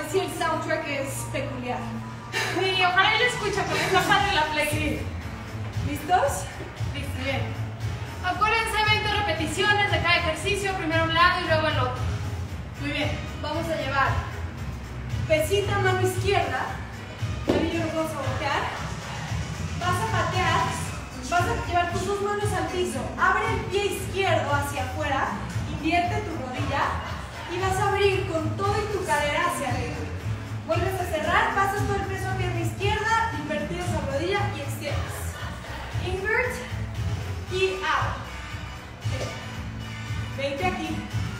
sí el soundtrack es peculiar. Y ojalá él escucha con esta padre la play. Sí. ¿Listos? Listo, bien. Acuérdense, 20 repeticiones de cada ejercicio, primero un lado y luego el otro. Muy bien, vamos a llevar pesita a mano izquierda, y yo nos vamos a voltear, vas a patear, vas a llevar tus dos manos al piso, abre el pie izquierdo hacia afuera, invierte tu rodilla y vas a abrir con todo y tu cadera hacia arriba. Vuelves a cerrar, pasas todo el peso a pierna izquierda, invertidos a rodilla y extiendes. Invert y out. 20 aquí.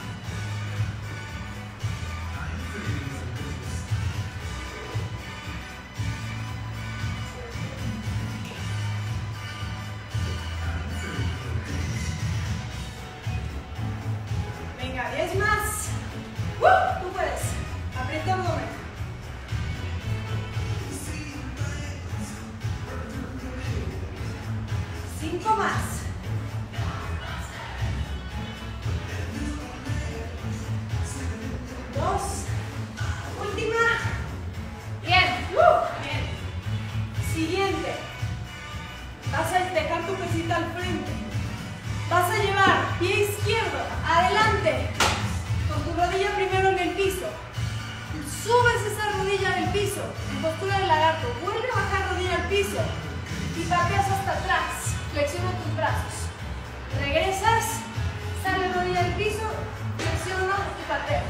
Venga, 10 más. Tú puedes. Aprieta abdomen. 5 más. 2. Última. Bien. Bien. Siguiente. Vas a dejar tu pesita al frente. Vas a llevar pie izquierdo adelante con tu rodilla primero en el piso. Subes esa rodilla en el piso en postura de lagarto. Vuelve a bajar rodilla al piso y pateas hasta atrás. Flexiona tus brazos. Regresas, sale rodilla del piso, flexiona y patea.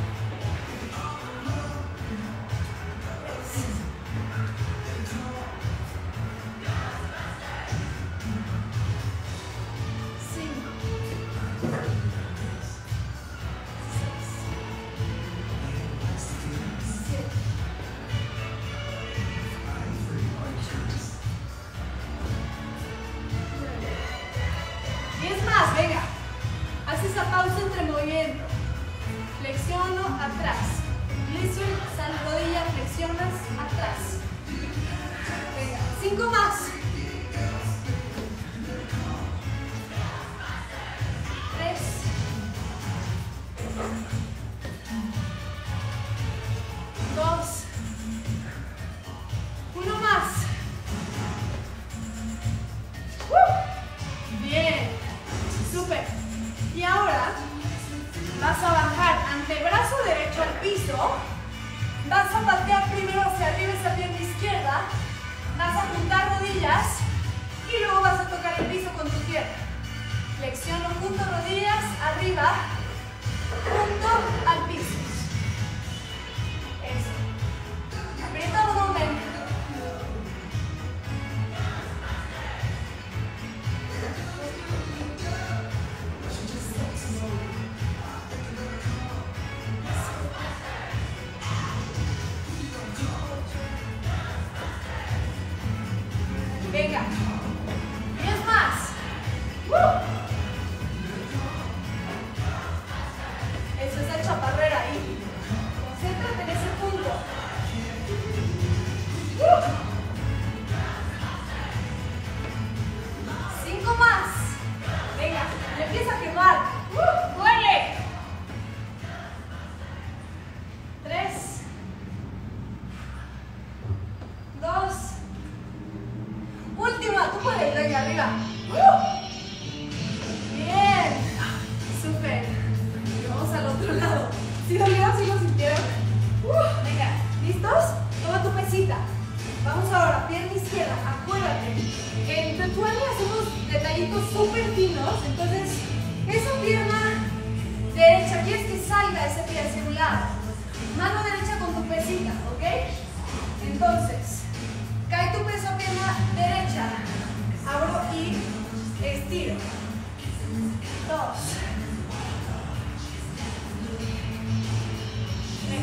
Venga, haz esa pausa entre movimiento. Flexiono atrás. Lizard, sal rodilla, flexionas atrás. Venga, 5 más. 3. 2. 1 más. Bien. Súper. Y ahora vas a bajar antebrazo derecho al piso. Vas a patear primero hacia arriba esa pierna izquierda. Vas a juntar rodillas y luego vas a tocar el piso con tu pierna. Flexiono, junto rodillas, arriba, junto al piso. Eso. Aprieta abdomen. Venga, 10 más. Eso es la chaparrera ahí. Concéntrate en ese punto. 5 más. Venga, me empieza a quemar. ¡Duele! 3. 2. Última, tú puedes, venga, arriba. Bien. Súper. Y vamos al otro lado. ¿Sí lo vieron? ¿Sí lo sintieron? Venga, ¿listos? Toma tu pesita. Vamos ahora, pierna izquierda. Acuérdate, en Tetuani hacemos detallitos súper finos. Entonces, esa pierna derecha, quieres que salga ese pie hacia un lado. Mano derecha con tu pesita, ¿ok? Entonces, cae tu peso a pierna derecha. Abro y estiro. 2. 3.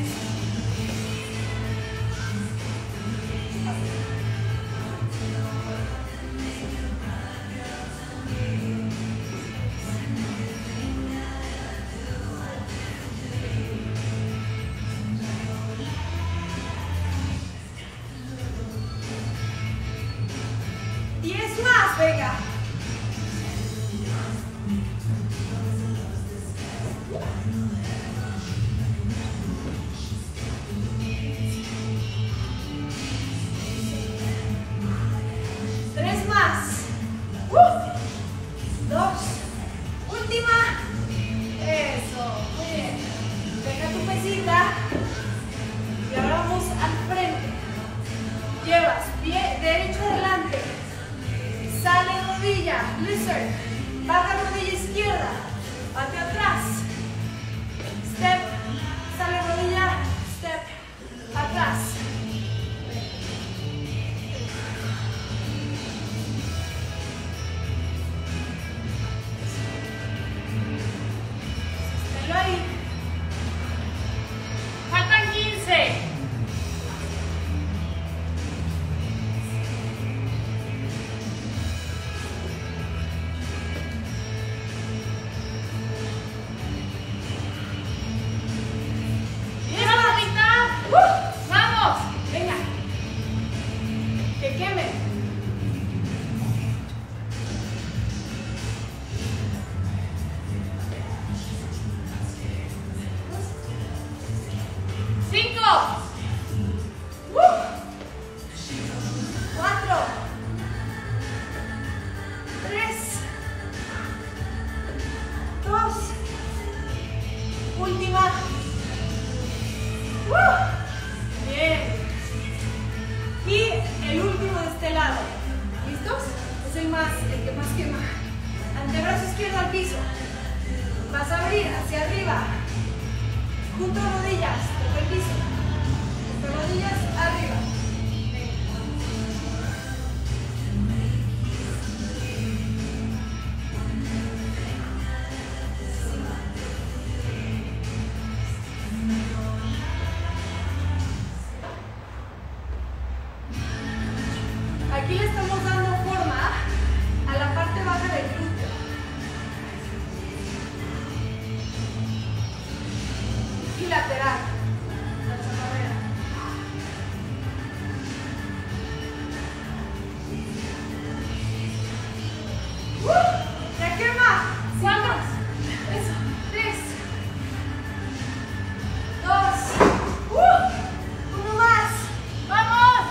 10 más, venga. lizard. Baja rodilla izquierda. Hacia atrás. Step. Sale rodilla. Step. Atrás. Sosténlo ahí. Faltan 15. Aquí le estamos dando forma a la parte baja del glúteo. Y lateral. La chaparrera. ¡Ya quema! ¿Cuántos? Eso. 3, 2, 1 más. ¡Vamos!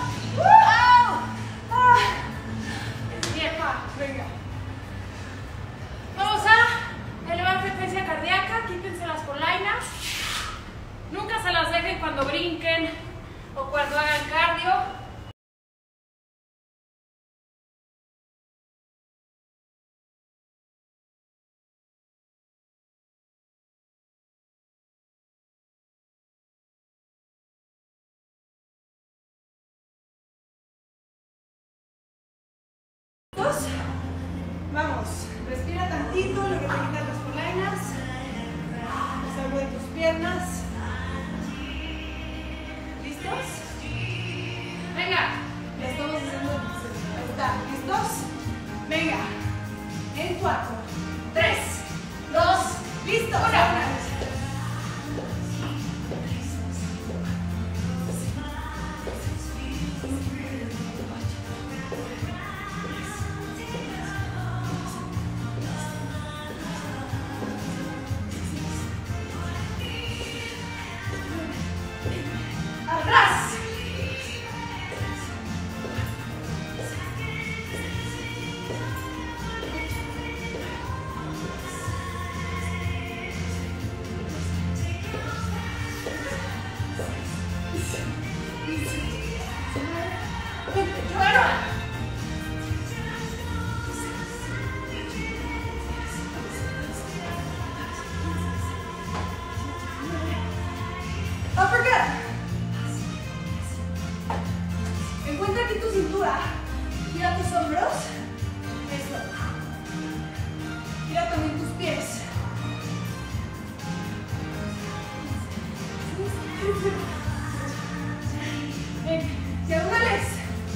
Venga. Vamos a elevar frecuencia cardíaca, quítense las polainas. Nunca se las dejen cuando brinquen o cuando hagan cardio. Vamos, respira tantito, lo que te quitan las polainas. Salgo de tus piernas. ¿Listos? Venga. Ya estamos haciendo. Ahí está. ¿Listos? Venga. En 4, 3, 2, ¡listo! ¡Una! Encuentra aquí tu cintura. Gira tus hombros. Eso. Gira también tus pies. Ven, diagonales.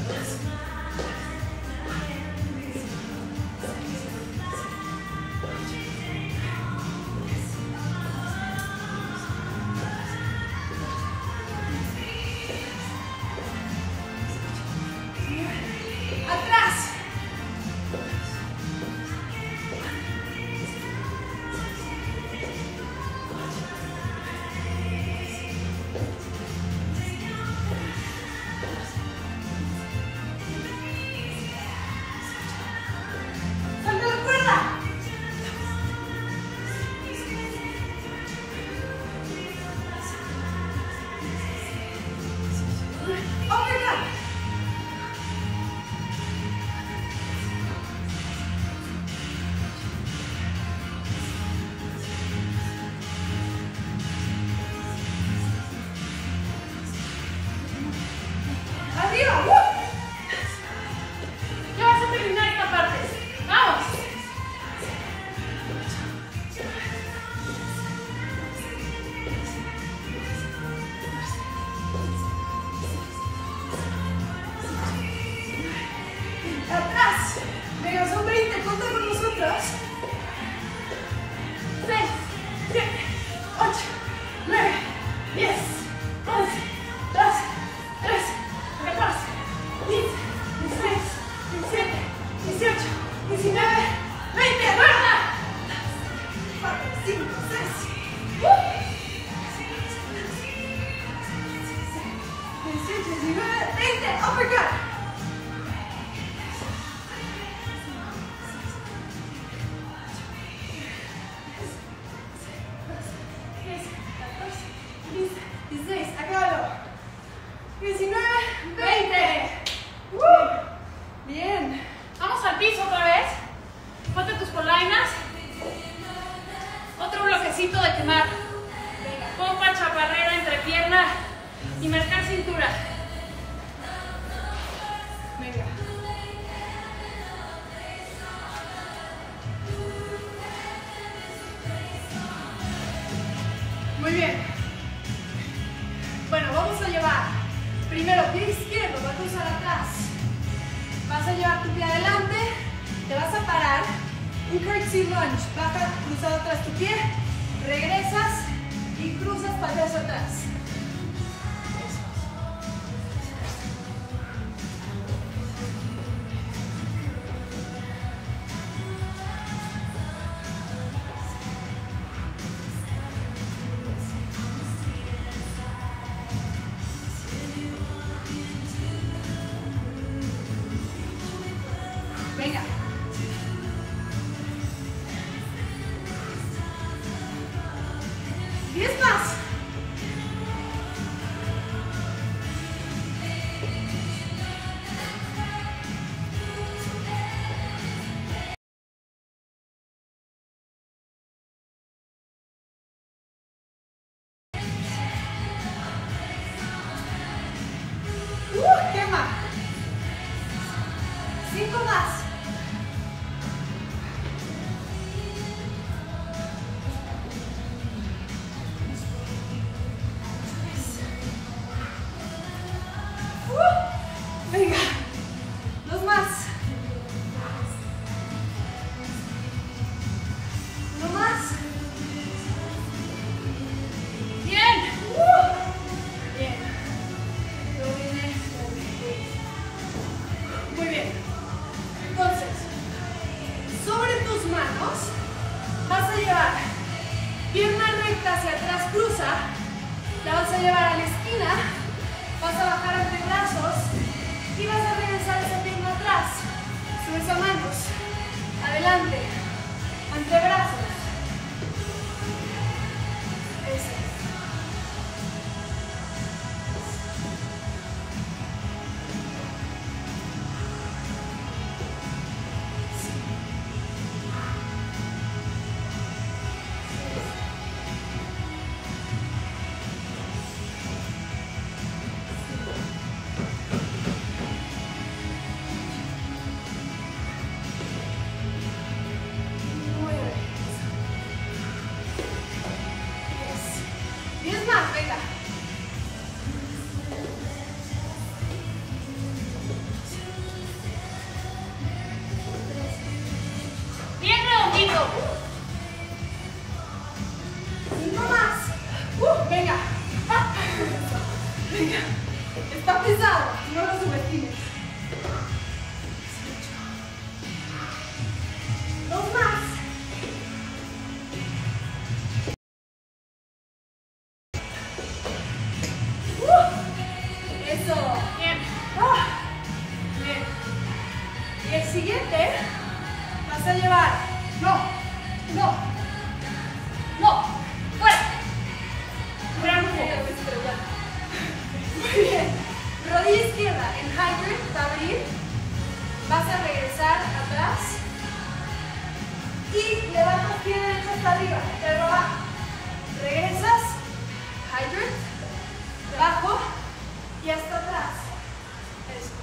Atrás. pasito de quemar. Venga. Pompa, chaparrera, entrepierna y marcar cintura. Venga. Muy bien. Bueno, vamos a llevar primero pie izquierdo, va a cruzar atrás. Vas a llevar tu pie adelante, te vas a parar, un curtsy lunge, baja, cruzado atrás tu pie, regresas y cruzas para hacia atrás. Venga. Diez más. Quema. 5 más. Venga, 2 más. 1 más. Bien. Bien. Luego viene. Muy bien. Entonces, sobre tus manos vas a llevar pierna recta hacia atrás, cruza. La vas a llevar a la esquina. Vas a bajar entre brazos y vas a regresar esa pierna atrás. Subes a manos. Adelante. Antebrazos. Eso. Está pesado, no lo subestimes. 2 más. Eso. Bien. Bien. Y el siguiente vas a llevar. No. Fuera. Gran Muy bien. Rodilla izquierda en hybrid, abrir. Vas a regresar atrás. Y levantas pie derecho hasta arriba. Te lo bajo. Regresas. Hybrid. Bajo. Y hasta atrás. Eso.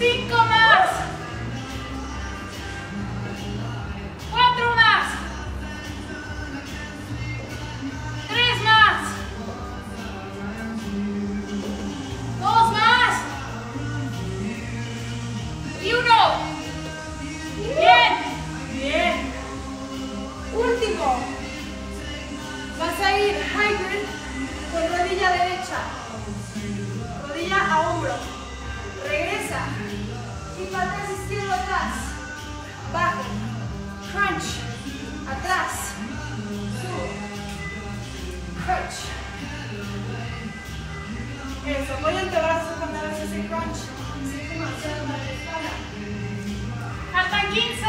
5 más. 4 más. 3 más. 2 más. Y 1. Bien. Bien. Último. Vas a ir hybrid con rodilla derecha. Rodilla a hombro. Regresa. Y patas izquierdo atrás. Bajo. Crunch. Atrás. Subo. Crunch. Eso. Voy a antebrazo cuando hagas ese crunch. Siente demasiado mal la espalda. Faltan 15.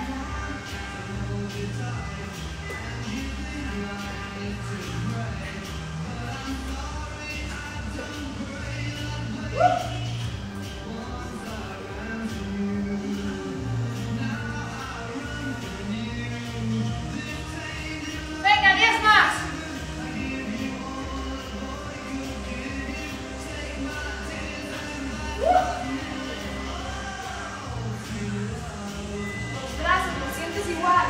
Venga, 10 más. Los brazos, ¿lo sientes igual?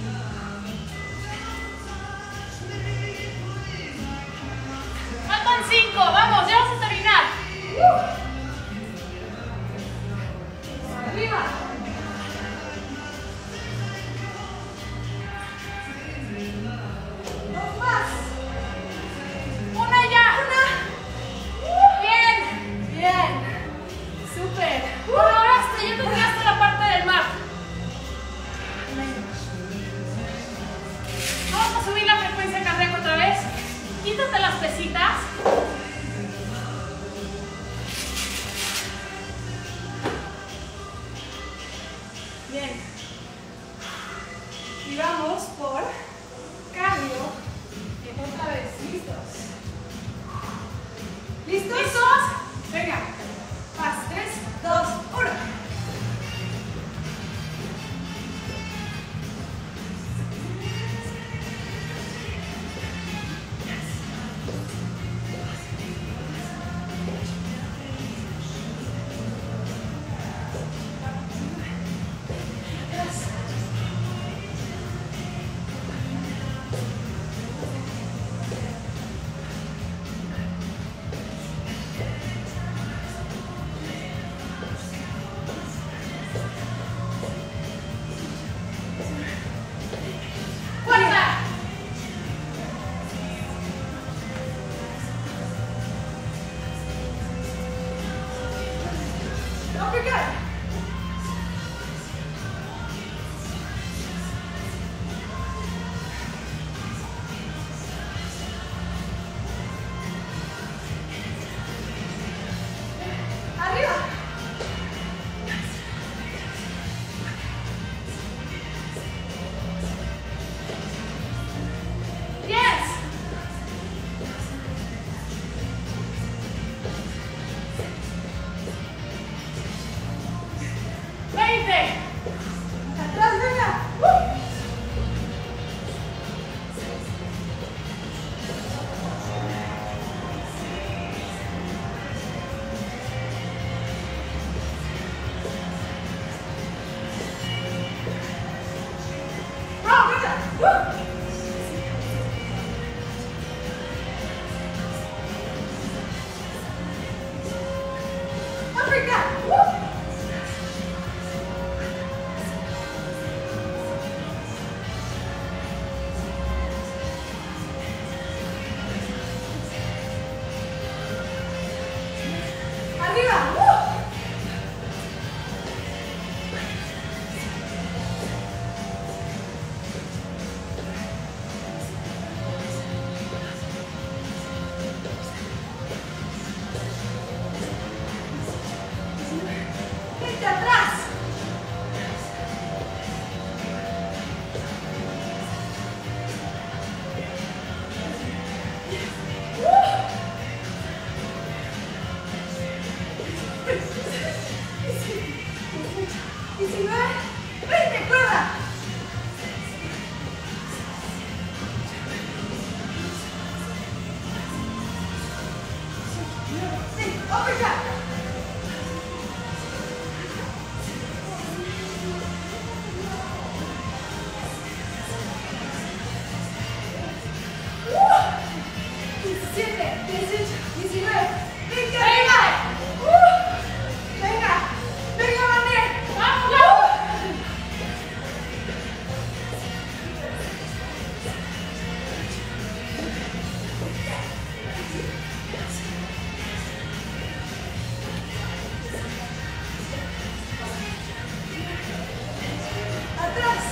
Faltan 5. Vamos, ya vamos a terminar. Arriba. Dos más. Una ya. Bien. Bien. Súper. Lograste, ya te llegaste a la parte del mar. Vamos a subir la frecuencia cardíaca otra vez. Quítate las pesitas. Bien. Y vamos por cardio. Otra vez. ¿Listos? ¿Listos? ¿Listos? Venga. Vas. 3, 2, 1. Fuerza. Uppercut. Arriba. Yes. Atrás, venga. Bravo, venga. Uppercut. Arriba. Vete atrás. 18, 19. ¡Ricky, arriba! Venga, venga, Mané. ¡Vamos! Atrás.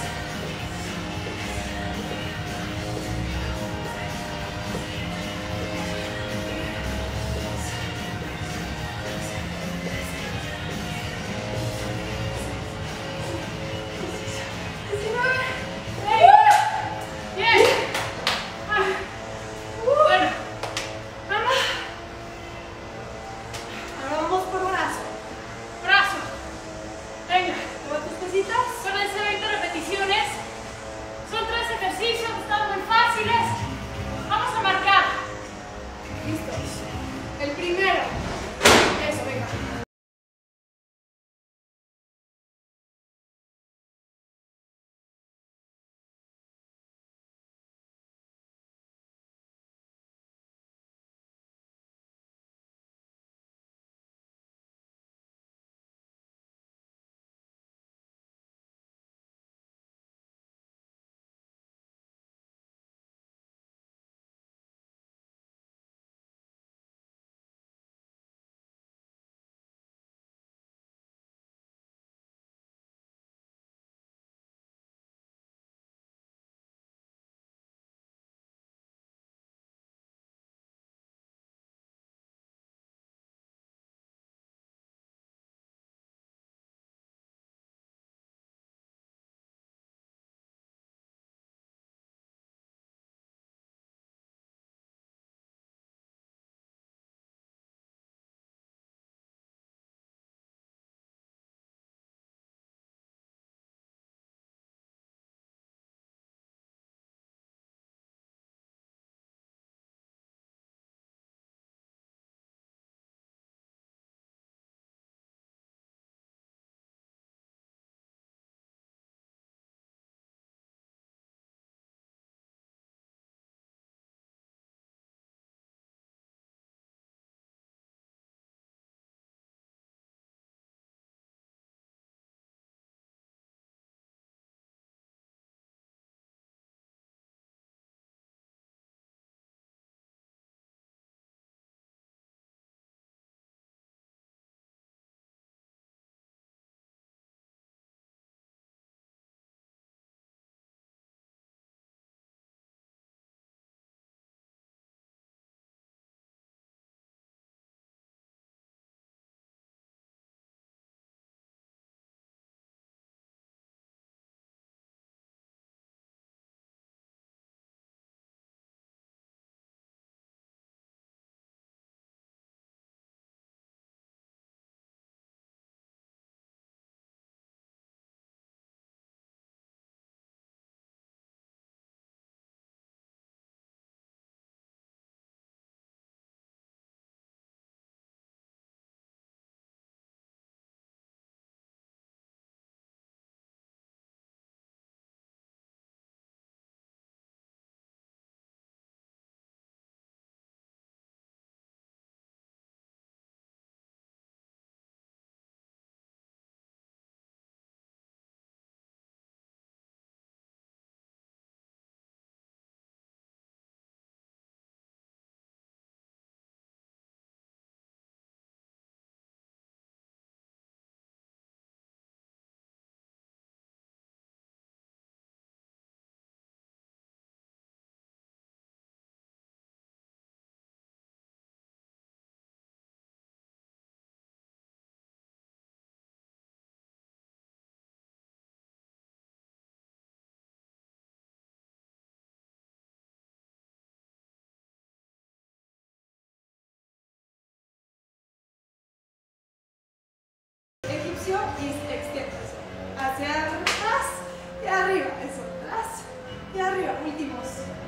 Y extiendas hacia atrás y arriba, eso, atrás y arriba, últimos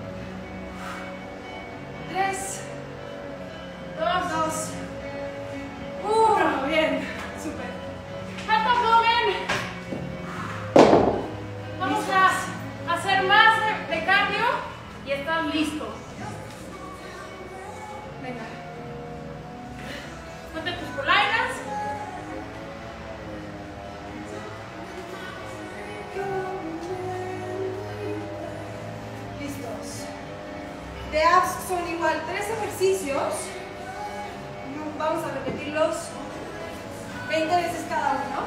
3, 2, 1, bien, súper. Alto abdomen. Vamos a hacer más de cardio y estás listo. Venga. Ponte tus polainas. Listos. De abs son igual 3 ejercicios. Vamos a repetirlos 20 veces cada uno.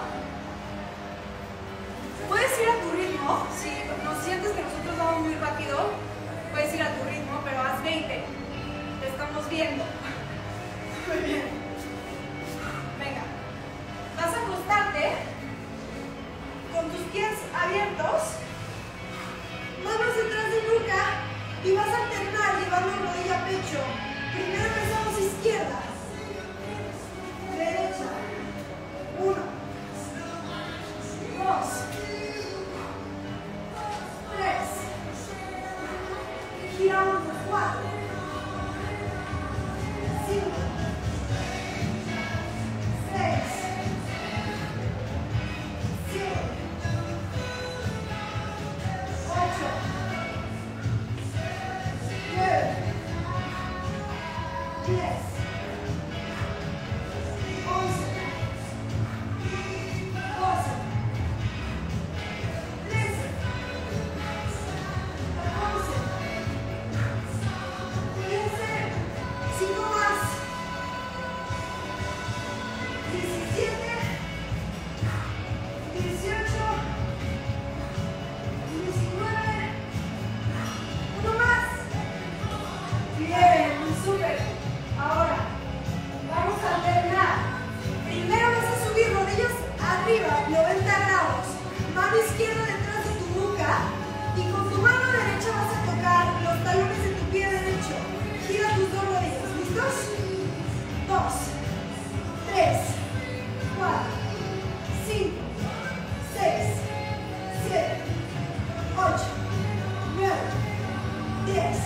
Puedes ir a tu ritmo. Si no sientes que nosotros vamos muy rápido, puedes ir a tu ritmo, pero haz 20. Te estamos viendo. Muy bien. Venga. Vas a acostarte con tus pies abiertos, manos detrás de nuca, y vas a alternar llevando rodilla a pecho. Primero empezamos izquierda, derecha. 1, 2, 3. Giramos 4, 5, 6, 7, 8, 9, 10, 11, 12, 13, 14, 15, 5 más, 17, 18, 19, uno más. Bien, súper. Ahora vamos a alternar. Primero vas a subir rodillas arriba, 90 grados. Mano izquierda detrás de tu nuca y con tu mano derecha vas a tocar los talones de tu pie derecho. Gira tus dos rodillas. ¿Listos? 2, 3, 4, 5, 6, 7, 8, 9, 10, 11,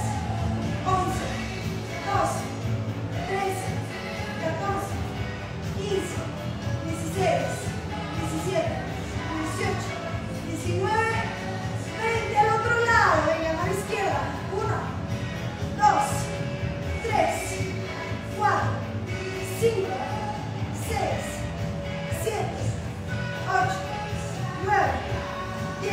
12, 13, 14, 15, 16, 17, 18, 19, 20. Al otro lado. Venga, mano izquierda. 1, 2, 3, 4, 5, 6, 7, 8, 9, 10,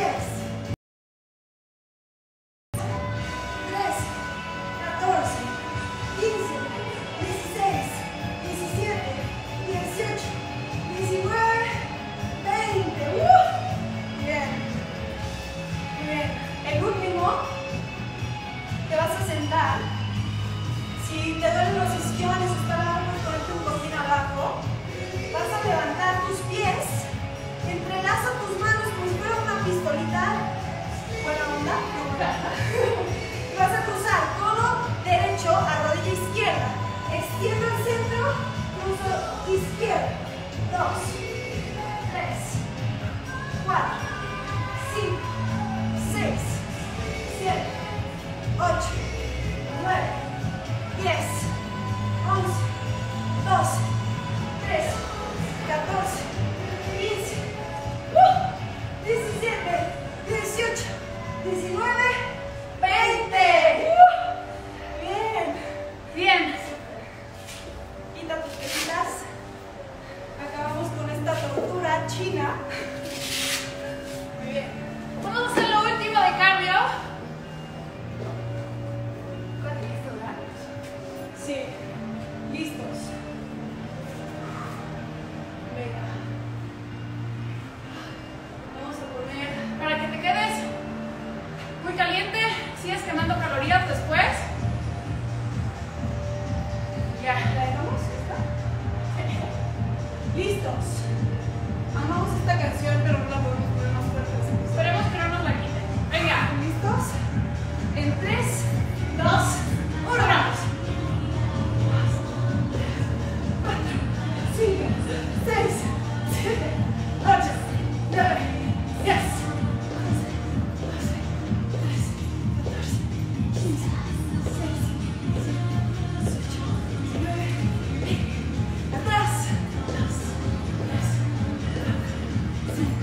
13, 14, 15, 16, 17, 18, 19, 20. Bien. Bien. El último, te vas a sentar. Si te duelen los isquiones, está abajo, ponerte un cojín abajo. Vas a levantar tus pies, entrelaza tus manos como si fuera una pistolita. Buena onda, no buena. Vas a cruzar todo derecho a rodilla izquierda. Extiendo al centro, cruzo izquierda. 2, 3, 4, 5, 6, 7, 8, 9, 10, 11, 12, 13, 14, 15, 17, 18, 19, 20. Bien. Bien. Quita tus pesitas. Acabamos con esta tortura china. Muy bien. Vamos a hacer lo último de cardio. ¿Cuánto listo, verdad? Sí. Listos. Venga. Vamos a poner. Para que te quedes muy caliente, sigues quemando calorías después. Ya. ¿La dejamos? ¿Listos? Amamos esta canción, pero no la podemos poner más fuerte. Esperemos que no nos la quiten. Venga. ¿Listos? En 3, 2, 1. ¡Vamos! 4, 5, 6, 7, 8, 9, 10, 11, 12, 13, 14, 15, 16, 17, 18, 19, 20. Atrás. 2, 3, 4, 5,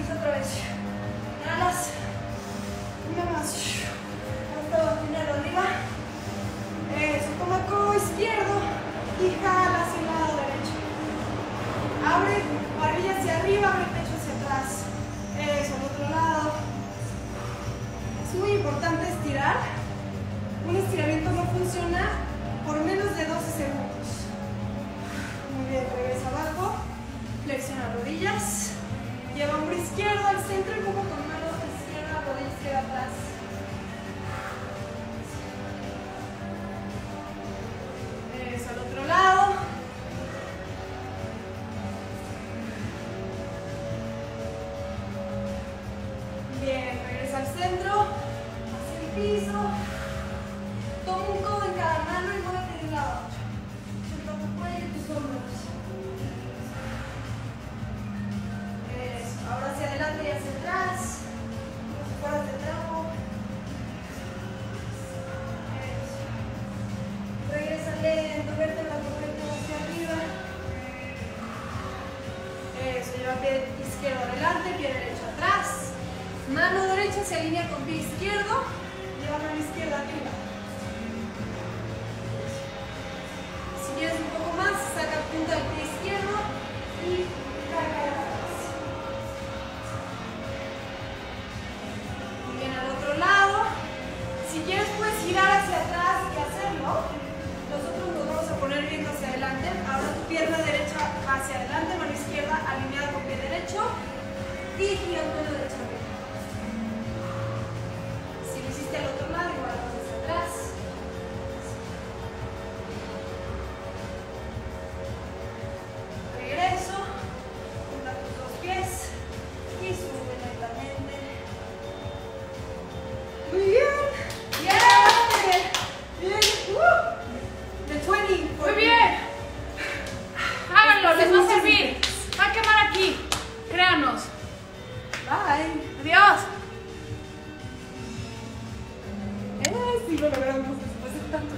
piso otra vez. Inhalas. Una más. Hasta abdominal arriba. Eso, toma codo izquierdo y jala hacia el lado derecho. Abre barbilla hacia arriba, abre pecho hacia atrás. Eso, al otro lado. Es muy importante estirar. Un estiramiento no funciona por menos de 12 segundos. Muy bien, regresa abajo. Flexiona rodillas. Lleva hombro izquierdo al centro y empuja con mano izquierda, rodilla izquierda atrás. Eso, al otro lado. Bien, regresa al centro, hacia el piso. Toma un codo en cada mano y muévete de un lado a otro. Sienta tu cuello y tus hombros. Eso, ahora hacia adelante y hacia atrás. Como si fueras de trapo. Eso. Regresa lento, vértebra por vértebra hacia arriba. Eso, lleva pie izquierdo adelante, pie derecho atrás. Mano derecha se alinea con pie izquierdo. Lleva mano izquierda arriba. Si quieres un poco más, saca punta del pie izquierdo y carga atrás. Muy bien, al otro lado. Si quieres puedes girar hacia atrás y hacerlo. Nosotros nos vamos a poner viendo hacia adelante. Ahora tu pierna derecha hacia adelante, mano izquierda alineada con pie derecho y girando la derecha arriba. Si lo hiciste al otro lado, igual vas hacia atrás. Regreso, junta tus dos pies y sube lentamente. Muy bien. Bien. Bien. The 20. Muy bien. Háganlo, les va a servir. Va a quemar aquí. Créanos. Bye. Adiós. Sí lo logramos después de tanto